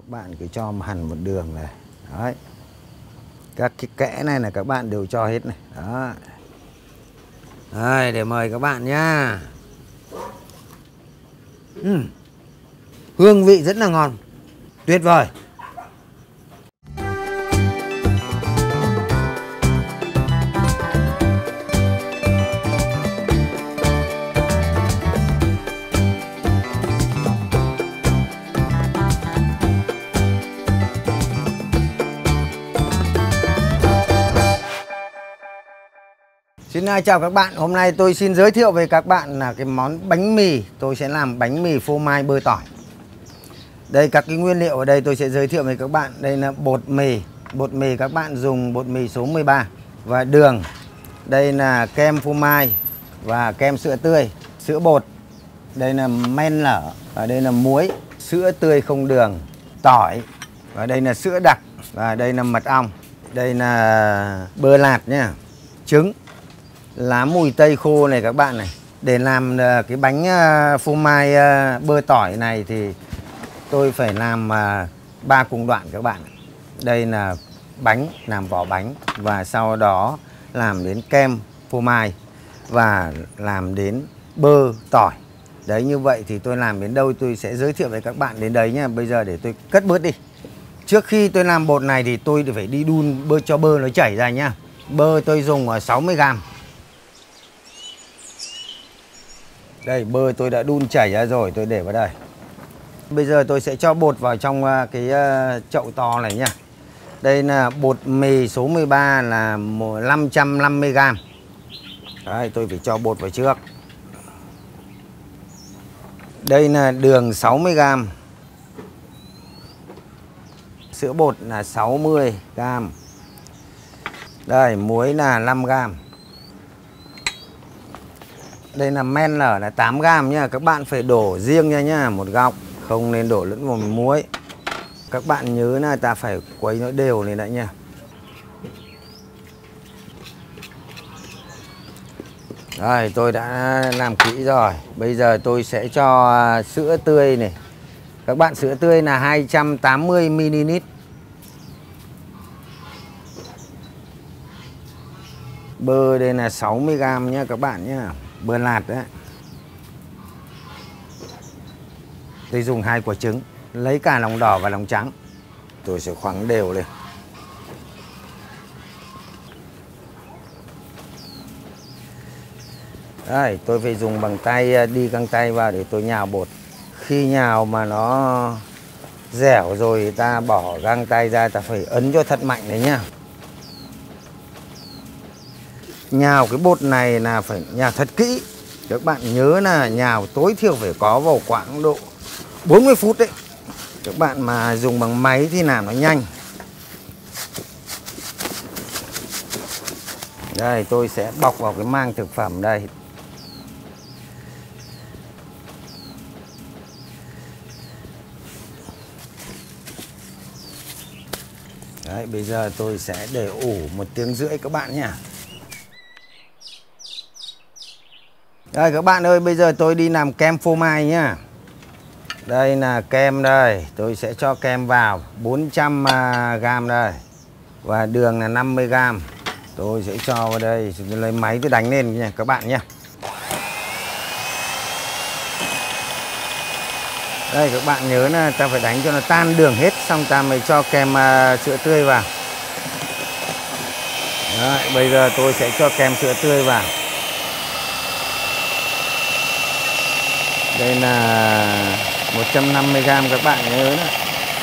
Các bạn cứ cho hẳn một đường này. Đấy. Các cái kẽ này là các bạn đều cho hết này. Đó. Đây, để mời các bạn nhá. Hương vị rất là ngon. Tuyệt vời. Xin chào các bạn, hôm nay tôi xin giới thiệu với các bạn là cái món bánh mì. Tôi sẽ làm bánh mì phô mai bơ tỏi. Đây các cái nguyên liệu ở đây tôi sẽ giới thiệu với các bạn. Đây là bột mì. Bột mì các bạn dùng bột mì số 13 và đường. Đây là kem phô mai và kem sữa tươi, sữa bột. Đây là men lở và đây là muối, sữa tươi không đường, tỏi và đây là sữa đặc và đây là mật ong. Đây là bơ lạt nhá, trứng, lá mùi tây khô này các bạn này. Để làm cái bánh phô mai bơ tỏi này thì tôi phải làm 3 cung đoạn các bạn. Đây là bánh, làm vỏ bánh và sau đó làm đến kem phô mai và làm đến bơ tỏi. Đấy, như vậy thì tôi làm đến đâu tôi sẽ giới thiệu với các bạn đến đấy nhá. Bây giờ để tôi cất bớt đi. Trước khi tôi làm bột này thì tôi phải đi đun bơ cho bơ nó chảy ra nhá. Bơ tôi dùng 60g. Đây, bơ tôi đã đun chảy ra rồi, tôi để vào đây. Bây giờ tôi sẽ cho bột vào trong cái chậu to này nha. Đây là bột mì số 13 là 550g. Đấy, tôi phải cho bột vào trước. Đây là đường 60g. Sữa bột là 60g. Đây, muối là 5g. Đây là men lở là 8g nha. Các bạn phải đổ riêng nha nhá, một góc, không nên đổ lẫn vào muối. Các bạn nhớ là ta phải quấy nó đều lên đã nha. Rồi, tôi đã làm kỹ rồi. Bây giờ tôi sẽ cho sữa tươi này. Các bạn, sữa tươi là 280ml. Bơ đây là 60g nha các bạn nhá. Bơ lạt đấy. Tôi dùng 2 quả trứng, lấy cả lòng đỏ và lòng trắng. Tôi sẽ khoắng đều lên. Đây, tôi phải dùng bằng tay, đi găng tay vào để tôi nhào bột. Khi nhào mà nó dẻo rồi ta bỏ găng tay ra, ta phải ấn cho thật mạnh đấy nhá. Nhào cái bột này là phải nhào thật kỹ. Các bạn nhớ là nhào tối thiểu phải có vào khoảng độ 40 phút đấy. Các bạn mà dùng bằng máy thì làm nó nhanh. Đây, tôi sẽ bọc vào cái màng thực phẩm đây. Đấy, bây giờ tôi sẽ để ủ 1 tiếng rưỡi các bạn nhé. Đây các bạn ơi, bây giờ tôi đi làm kem phô mai nhá. Đây là kem đây, tôi sẽ cho kem vào 400g đây. Và đường là 50g. Tôi sẽ cho vào đây, lấy máy tôi đánh lên nha các bạn nhé. Đây các bạn nhớ là ta phải đánh cho nó tan đường hết, xong ta mới cho kem sữa tươi vào. Đấy, bây giờ tôi sẽ cho kem sữa tươi vào. Đây là 150g các bạn nhớ đó.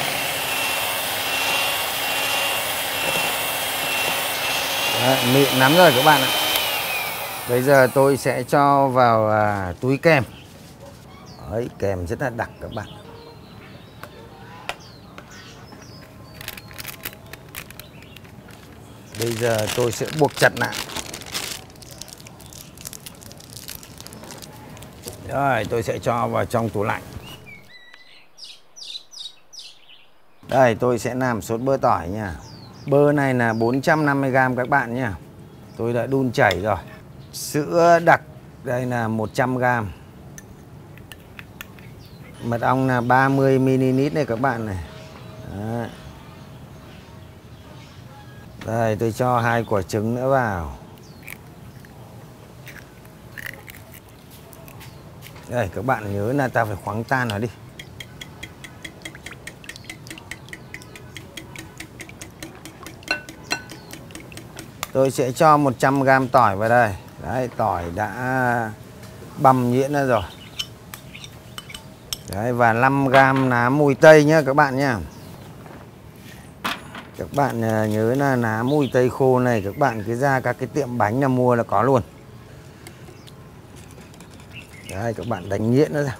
Đấy, mịn lắm rồi các bạn ạ. Bây giờ tôi sẽ cho vào túi kem. Đấy, kem rất là đặc các bạn. Bây giờ tôi sẽ buộc chặt lại. Rồi, tôi sẽ cho vào trong tủ lạnh. Đây, tôi sẽ làm sốt bơ tỏi nha. Bơ này là 450g các bạn nha. Tôi đã đun chảy rồi. Sữa đặc đây là 100g. Mật ong là 30ml này các bạn này. Đấy. Đây tôi cho 2 quả trứng nữa vào. Đây các bạn nhớ là ta phải khoáng tan nó đi. Tôi sẽ cho 100g tỏi vào đây. Đấy, tỏi đã băm nhuyễn ra rồi. Đấy, và 5g lá mùi tây nhá các bạn nhá. Các bạn nhớ là lá mùi tây khô này các bạn cứ ra các cái tiệm bánh là mua là có luôn. Đấy, các bạn đánh nhuyễn nó ra.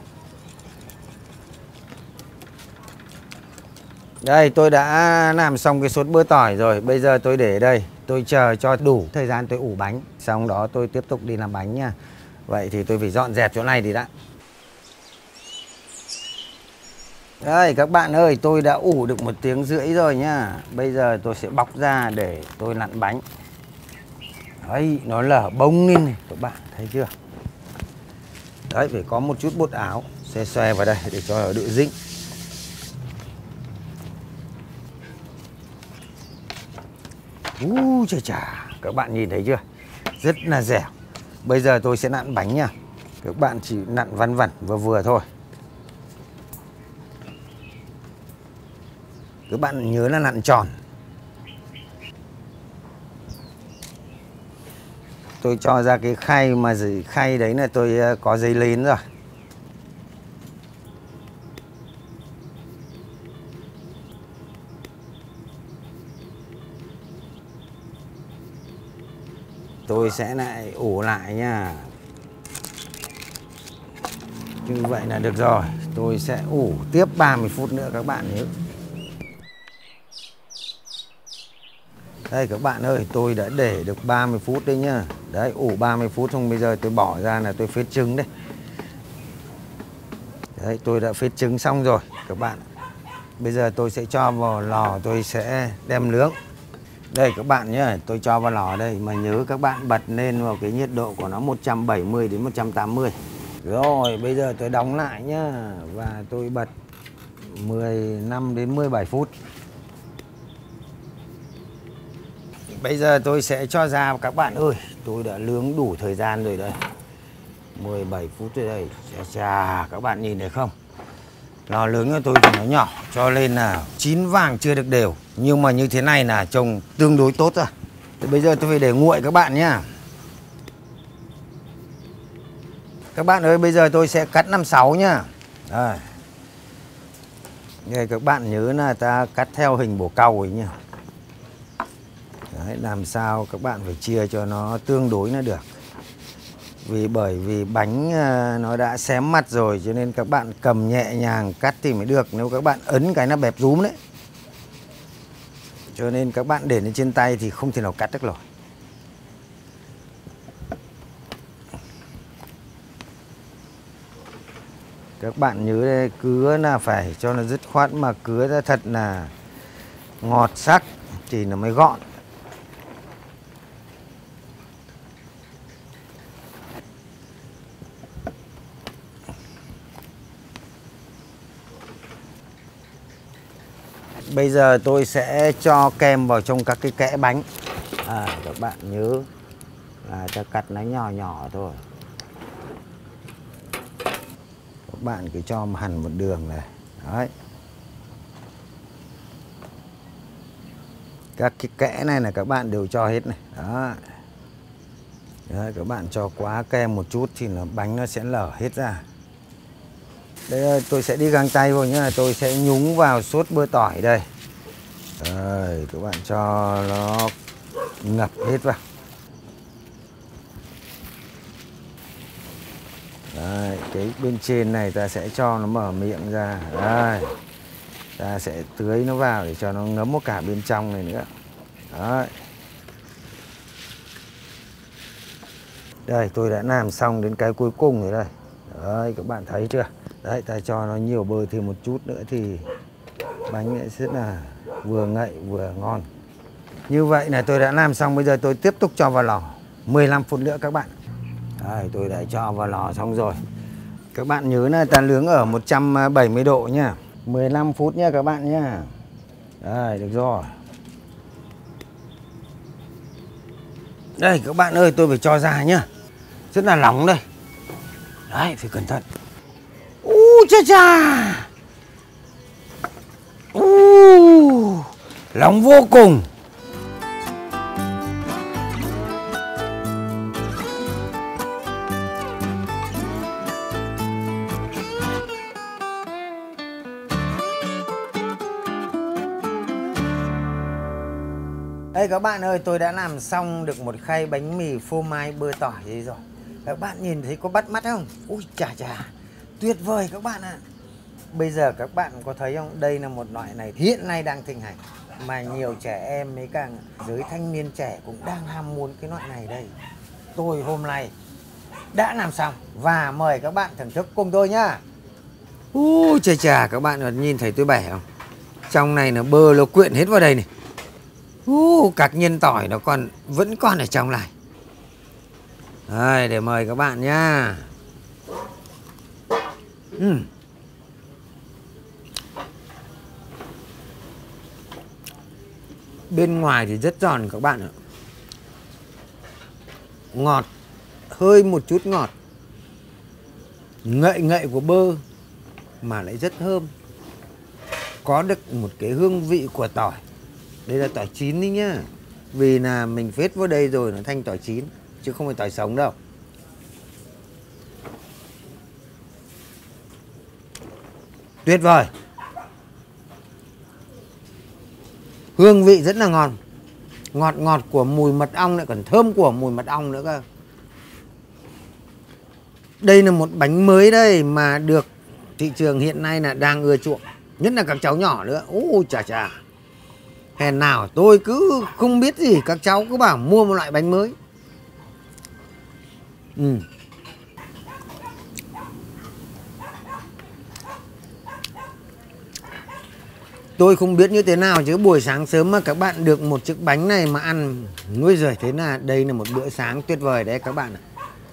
Đây tôi đã làm xong cái sốt bơ tỏi rồi. Bây giờ tôi để đây. Tôi chờ cho đủ thời gian tôi ủ bánh. Xong đó tôi tiếp tục đi làm bánh nha. Vậy thì tôi phải dọn dẹp chỗ này đi đã. Đây các bạn ơi, tôi đã ủ được 1 tiếng rưỡi rồi nhá. Bây giờ tôi sẽ bóc ra để tôi lặn bánh. Đấy, nó lở bông lên này các bạn thấy chưa? Đấy, phải có một chút bột áo. Xe xòe vào đây để cho nó đỡ dính. Chà chà, các bạn nhìn thấy chưa? Rất là dẻo. Bây giờ tôi sẽ nặn bánh nha. Các bạn chỉ nặn vắn vẩn vừa vừa thôi. Các bạn nhớ là nặn tròn. Tôi cho ra cái khay mà khay đấy là tôi có giấy nến rồi. Tôi sẽ lại ủ lại nha. Như vậy là được rồi. Tôi sẽ ủ tiếp 30 phút nữa các bạn nhé. Đây các bạn ơi, tôi đã để được 30 phút đấy nhá. Đấy, ủ 30 phút xong bây giờ tôi bỏ ra là tôi phết trứng đây. Đấy, tôi đã phết trứng xong rồi các bạn. Bây giờ tôi sẽ cho vào lò, tôi sẽ đem nướng. Đây các bạn nhé, tôi cho vào lò đây. Mà nhớ các bạn bật lên vào cái nhiệt độ của nó 170 đến 180. Rồi, bây giờ tôi đóng lại nhá. Và tôi bật 15 đến 17 phút. Bây giờ tôi sẽ cho ra các bạn ơi. Tôi đã nướng đủ thời gian rồi đây. 17 phút rồi đây. Chà, các bạn nhìn thấy không? Lò nướng của tôi thì nó nhỏ, cho nên là chín vàng chưa được đều. Nhưng mà như thế này là trông tương đối tốt rồi. Thì bây giờ tôi phải để nguội các bạn nhá. Các bạn ơi, bây giờ tôi sẽ cắt 56 nhá. Đây. Đây các bạn nhớ là ta cắt theo hình bổ cau ấy nhá. Đấy, làm sao các bạn phải chia cho nó tương đối là được. Bởi vì bánh nó đã xém mặt rồi cho nên các bạn cầm nhẹ nhàng cắt thì mới được. Nếu các bạn ấn cái nó bẹp rúm đấy. Cho nên các bạn để lên trên tay thì không thể nào cắt được rồi. Các bạn nhớ đây, cứa là phải cho nó dứt khoát mà cứa ra thật là ngọt sắc thì nó mới gọn. Bây giờ tôi sẽ cho kem vào trong các cái kẽ bánh. Các bạn nhớ là ta cắt nó nhỏ nhỏ thôi. Các bạn cứ cho hẳn một đường này. Đấy. Các cái kẽ này là các bạn đều cho hết này. Đó. Đấy, các bạn cho quá kem một chút thì bánh nó sẽ lở hết ra. Đây tôi sẽ đi găng tay vô nhá. Tôi sẽ nhúng vào sốt bơ tỏi đây. Đây, các bạn cho nó ngập hết vào. Đấy, cái bên trên này ta sẽ cho nó mở miệng ra. Đây, ta sẽ tưới nó vào để cho nó ngấm một cả bên trong này nữa. Đấy. Đây, tôi đã làm xong đến cái cuối cùng rồi đây. Đấy, các bạn thấy chưa? Đấy, ta cho nó nhiều bơ thêm một chút nữa thì bánh sẽ rất là vừa ngậy vừa ngon. Như vậy là tôi đã làm xong. Bây giờ tôi tiếp tục cho vào lò 15 phút nữa các bạn. Đây, tôi đã cho vào lò xong rồi. Các bạn nhớ là ta nướng ở 170 độ nhá. 15 phút nha các bạn nhá. Đây, được rồi. Đây các bạn ơi, tôi phải cho ra nhá. Rất là nóng đây. Đấy, phải cẩn thận. Chà chà. Nóng vô cùng. Đây các bạn ơi, tôi đã làm xong được một khay bánh mì phô mai bơ tỏi đây rồi. Các bạn nhìn thấy có bắt mắt không? Ui chà chà, tuyệt vời các bạn ạ. Bây giờ các bạn có thấy không? Đây là một loại này hiện nay đang thịnh hành, mà nhiều trẻ em mấy cả giới thanh niên trẻ cũng đang ham muốn cái loại này đây. Tôi hôm nay đã làm xong và mời các bạn thưởng thức cùng tôi nhá. Chà chà, các bạn nhìn thấy tôi bẻ không? Trong này là bơ nó quyện hết vào đây này. Các nhân tỏi nó vẫn còn ở trong này. Đây, để mời các bạn nhá. Bên ngoài thì rất giòn các bạn ạ. Ngọt, hơi một chút ngọt. Ngậy ngậy của bơ mà lại rất thơm. Có được một cái hương vị của tỏi. Đây là tỏi chín đi nhá. Vì là mình phết vào đây rồi nó thành tỏi chín, chứ không phải tỏi sống đâu. Tuyệt vời. Hương vị rất là ngon. Ngọt ngọt của mùi mật ong lại còn thơm của mùi mật ong nữa cơ. Đây là một bánh mới đây mà được thị trường hiện nay là đang ưa chuộng. Nhất là các cháu nhỏ nữa. Chà chà. Hèn nào tôi cứ không biết gì, các cháu cứ bảo mua một loại bánh mới. Tôi không biết như thế nào chứ buổi sáng sớm mà các bạn được một chiếc bánh này mà ăn, nuôi giời, thế là đây là một bữa sáng tuyệt vời đấy các bạn ạ.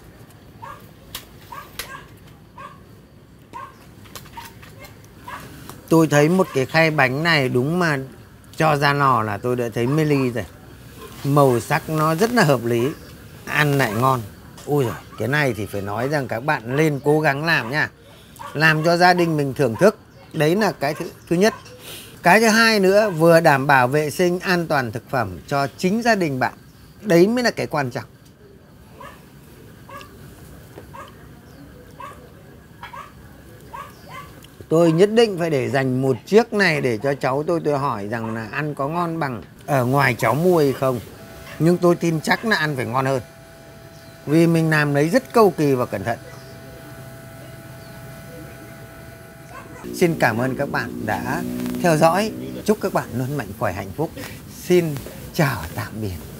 Tôi thấy một cái khay bánh này đúng mà cho ra lò là tôi đã thấy mê ly rồi. Màu sắc nó rất là hợp lý, ăn lại ngon. Ôi giời, cái này thì phải nói rằng các bạn lên cố gắng làm nha. Làm cho gia đình mình thưởng thức. Đấy là cái thứ nhất. Cái thứ hai nữa, vừa đảm bảo vệ sinh an toàn thực phẩm cho chính gia đình bạn. Đấy mới là cái quan trọng. Tôi nhất định phải để dành một chiếc này để cho cháu tôi hỏi rằng là ăn có ngon bằng ở ngoài cháu mua hay không. Nhưng tôi tin chắc là ăn phải ngon hơn. Vì mình làm đấy rất cầu kỳ và cẩn thận. Xin cảm ơn các bạn đã theo dõi. Chúc các bạn luôn mạnh khỏe hạnh phúc. Xin chào tạm biệt.